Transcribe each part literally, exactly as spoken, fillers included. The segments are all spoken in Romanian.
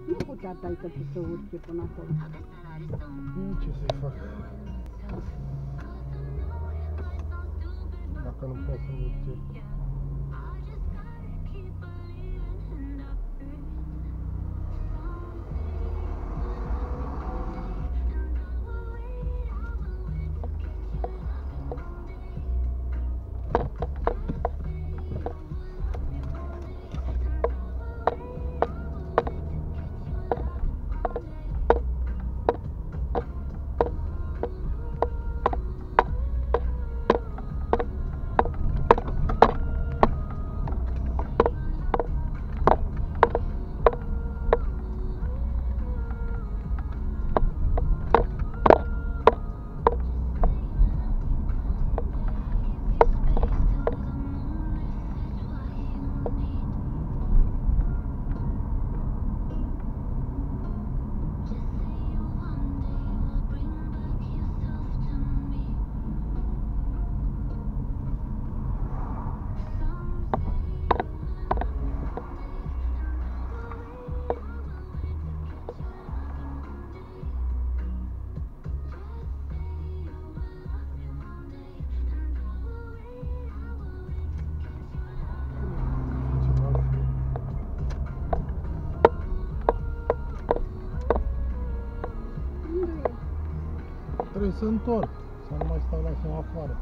Nu putea taică tu să urce până acolo. Ce să-i fac? Dacă nu pot să urce. Trebuie să întorc, să nu mai stau la semafoare.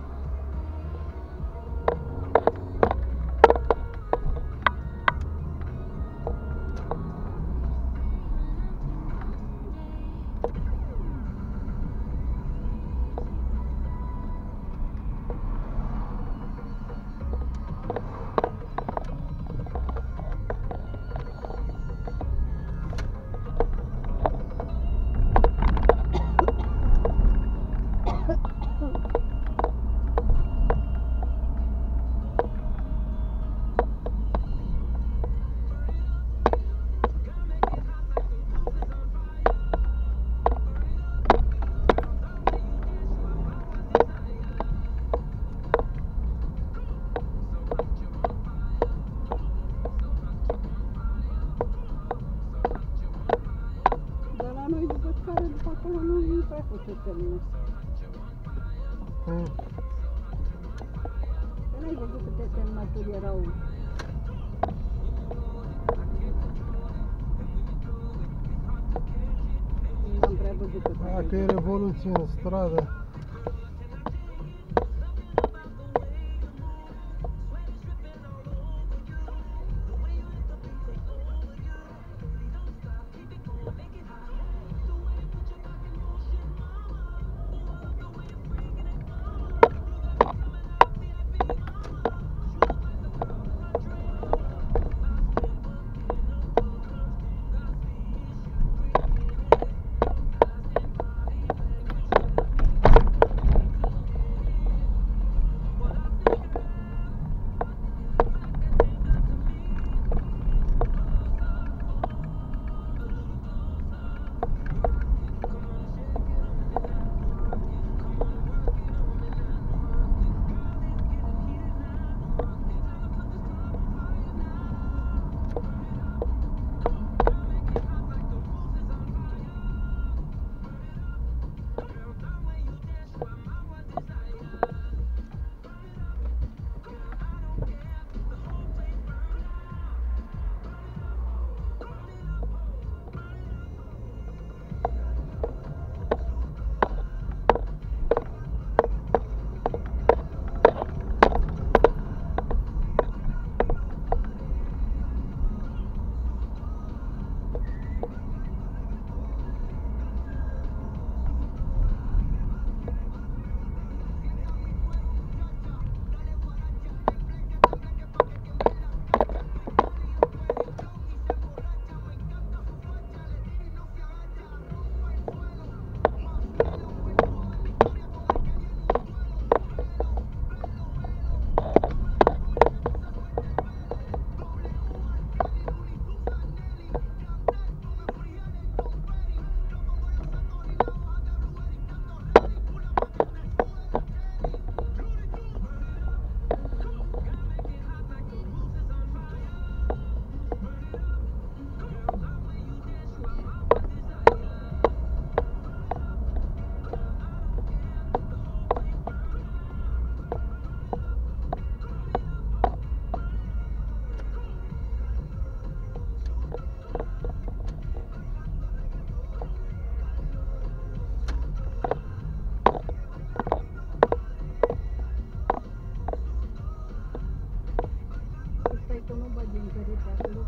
Care după acolo nu prea pot să termină. Mm. Că n-ai văzut câte semnături erau. N-am prea văzut câte. Dacă e revoluție în stradă.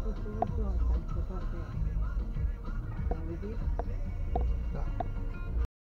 Să se văd asta, adică toate. Am auzit?